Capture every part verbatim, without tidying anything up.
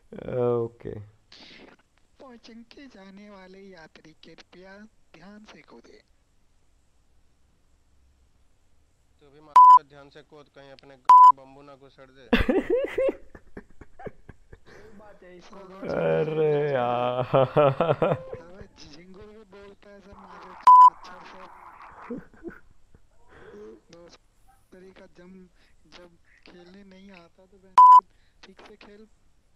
Okay. पहुंचेंग के जाने वाले यात्री कृपया ध्यान से कूदें। तू भी मार ध्यान से कूद, कहीं अपने बम्बू ना घुसड़ दे। सही बात है, इसको साला रोज कूदना अरे पड़ेगा सर। यार। अबे झिंगुर भी बोलता है सर मारो मच्छर सब। दोस्तरी का जम जब खेलने नहीं आता तो मैं ठीक से खेल।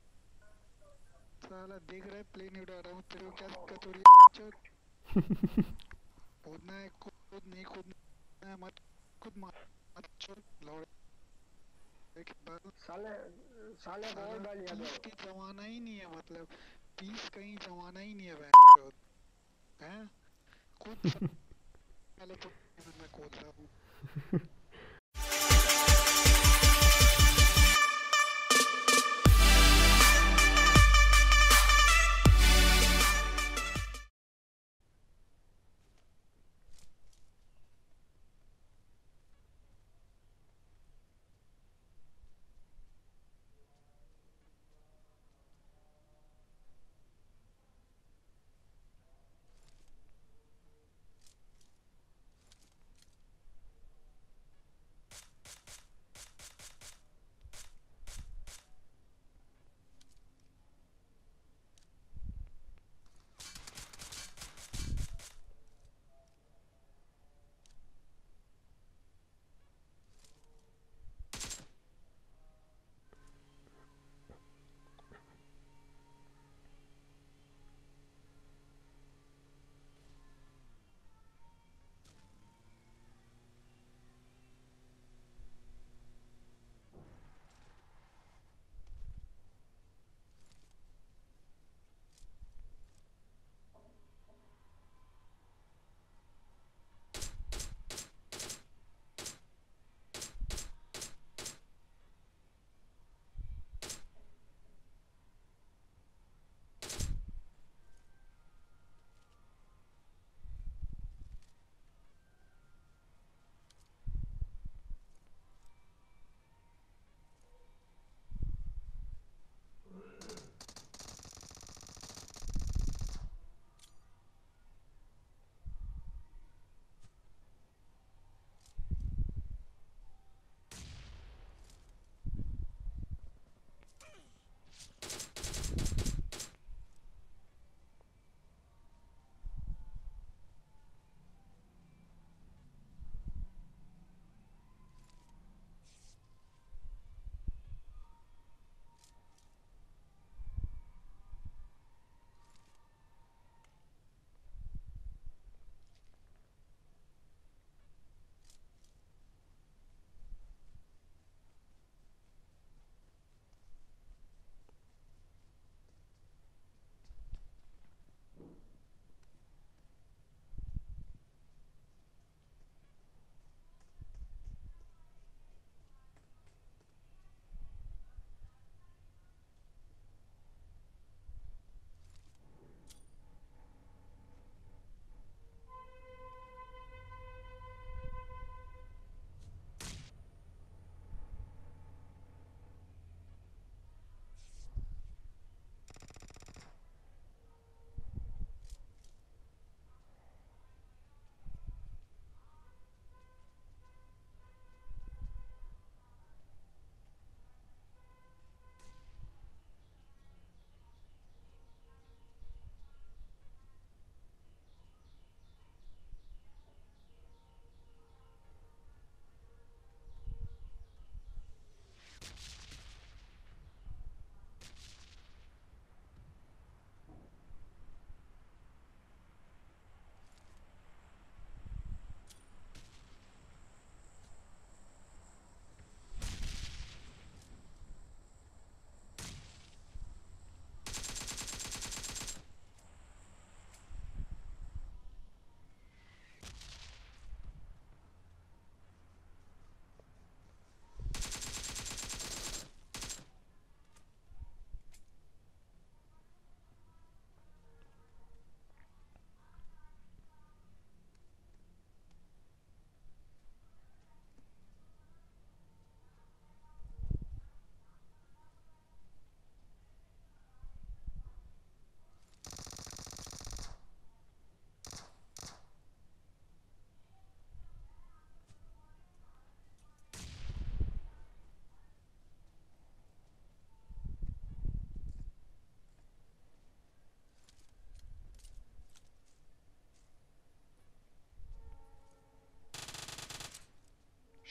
साला देख रहा है प्लेन उड़ा रहा हूँ, तेरे को क्या दिक्कत हो रही है? चल कूदना है कूद, नहीं कूदना है मत कूद, मत छोड़ लौड़े के बाद। साले साले को और साला गालियां दो। पीस की जमाना ही नहीं है, मतलब पीस कहीं जमाना ही नहीं है बहन। हैं कूद साले, पुट्टे में कूद रहा हूँ।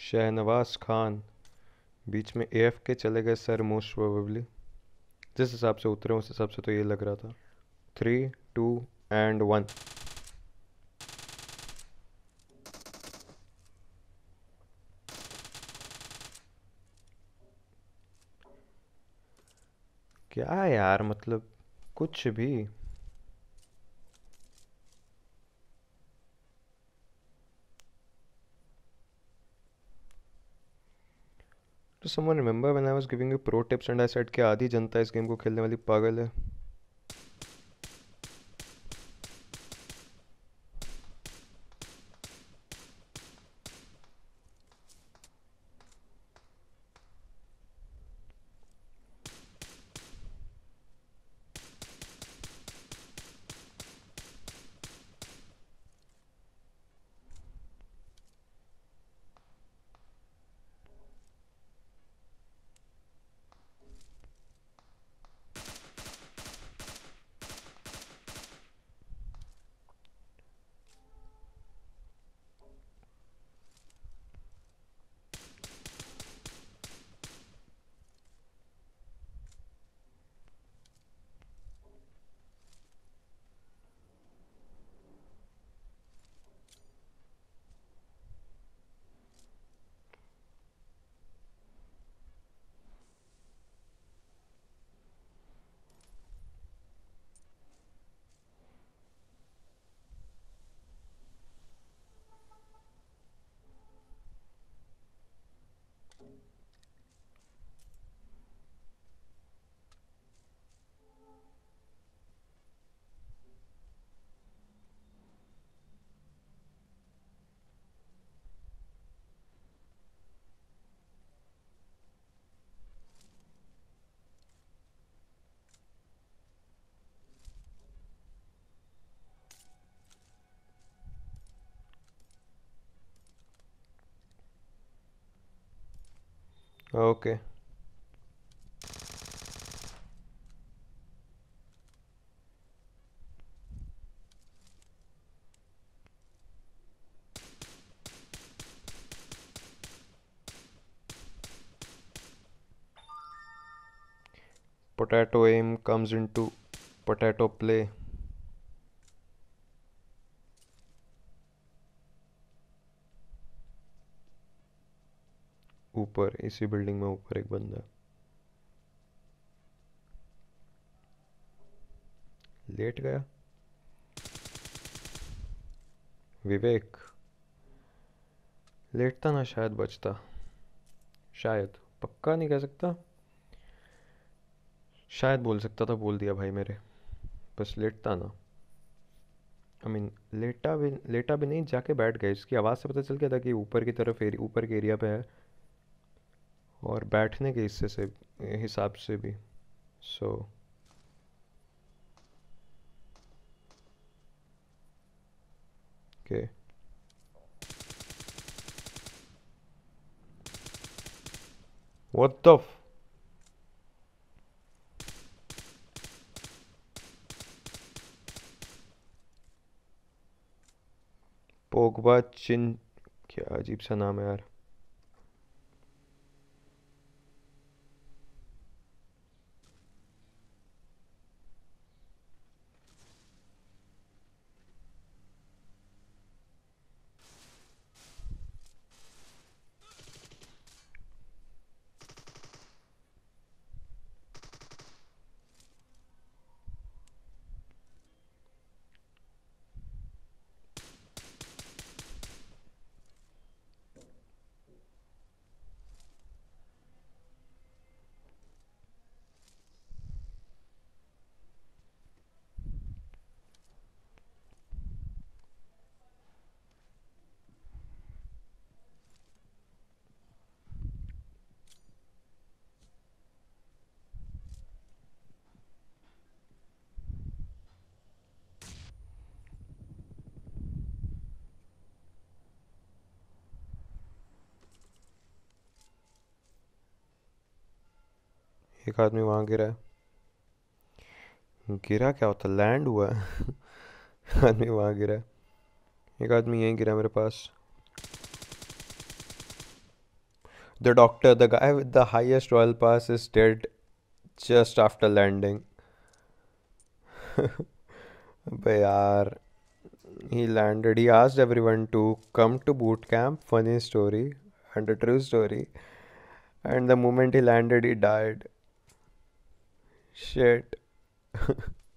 शहनवाज खान बीच में एफ के चले गए सर, मोस्ट प्रोबेबली जिस हिसाब से उतरे उस हिसाब से तो ये लग रहा था। Three two and one. क्या यार, मतलब कुछ भी। तो someone remember when I was giving you pro tips and I said कि आधी जनता इस गेम को खेलने वाली पागल है। Okay potato aim comes into potato play। ऊपर इसी बिल्डिंग में ऊपर एक बंदा लेट गया। विवेक लेटता ना शायद बचता, शायद, पक्का नहीं कह सकता, शायद बोल सकता था, बोल दिया भाई मेरे, बस लेटता ना। आई मीन लेटा भी लेटा भी नहीं, जाके बैठ गया। इसकी आवाज़ से पता चल गया था कि ऊपर की तरफ एरि, ऊपर के एरिया पे है, और बैठने के हिस्से से हिसाब से भी। So okay what the Pogba chin, क्या अजीब सा नाम है यार। एक आदमी वहां गिरा है। गिरा क्या होता, लैंड हुआ है। आदमी वहां गिरा है। एक आदमी यहीं गिरा मेरे पास। The doctor, the guy with the highest royal pass, is dead just after landing. But yaar, he landed. He asked everyone to come to boot camp. Funny story and a true story. And the moment he landed, he died. Shit.